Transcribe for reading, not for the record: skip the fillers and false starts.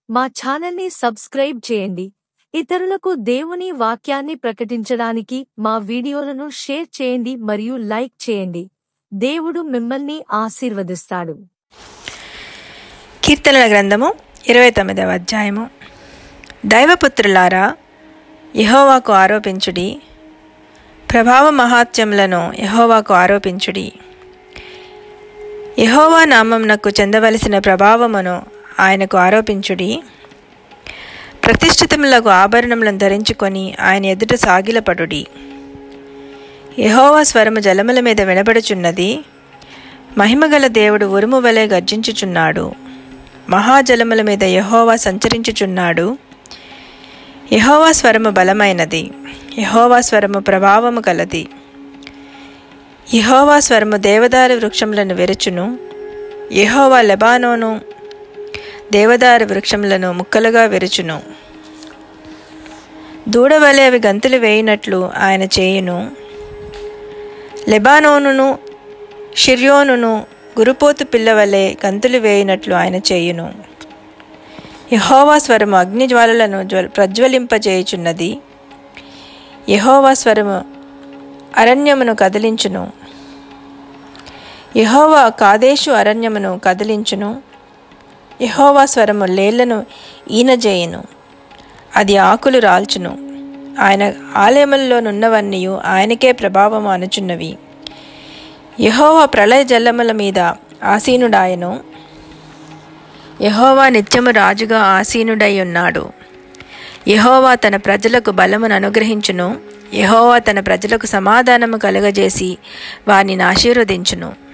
మా ఛానల్ని సబ్స్క్రైబ్ చేయండి. ఇతరులకు దేవుని వాక్యాన్ని ప్రకటించడానికి మా వీడియోలను షేర్ చేయండి మరియు లైక్ చేయండి. దేవుడు మిమ్మల్ని ఆశీర్వదిస్తాడు. కీర్తనల గ్రంథము 29వ అధ్యాయము. దైవపుత్రులారా, యెహోవాకు ఆరోపించుడి, ప్రభావ మహాత్మ్యములను యెహోవాకు ఆరోపించుడి. యెహోవా నామమునకు చెందవలసిన ప్రభావమును ఆయనకు ఆరోపించుడి. ప్రతిష్ఠితములకు ఆభరణములను ధరించుకొని ఆయన ఎదుట సాగిలపడుడి. యెహోవా స్వరము జలముల మీద వినబడుచున్నది. మహిమగల దేవుడు ఉరుము వలె గర్జించుచున్నాడు. మహాజలముల మీద యెహోవా సంచరించుచున్నాడు. యెహోవా స్వరము బలమైనది. యెహోవా స్వరము ప్రభావము కలది. యెహోవా స్వరము దేవదారు వృక్షములను విరచును. యెహోవా లెబానోను దేవదారు వృక్షములను ముక్కలుగా విరుచును. దూడవలె అవి గంతులు వేయినట్లు ఆయన చేయును. లెబానోనును షిర్యోనును గురుపోతు పిల్లవలె గంతులు వేయినట్లు ఆయన చేయును. యెహోవా స్వరము అగ్నిజ్వాలలను ప్రజ్వలింపజేయుచున్నది. యెహోవా స్వరము అరణ్యమును కదిలించును. యెహోవా కాదేశు అరణ్యమును కదిలించును. యెహోవా స్వరము లేళ్లను ఈనజేయును. అది ఆకులు రాల్చును. ఆయన ఆలయములలోనున్నవన్నీ ఆయనకే ప్రభావము అనుచున్నవి. యెహోవా ప్రళయ జలముల మీద ఆసీనుడాయను. యెహోవా నిత్యము రాజుగా ఆసీనుడై ఉన్నాడు. యెహోవా తన ప్రజలకు బలమును అనుగ్రహించును. యెహోవా తన ప్రజలకు సమాధానము కలుగజేసి వారిని ఆశీర్వదించును.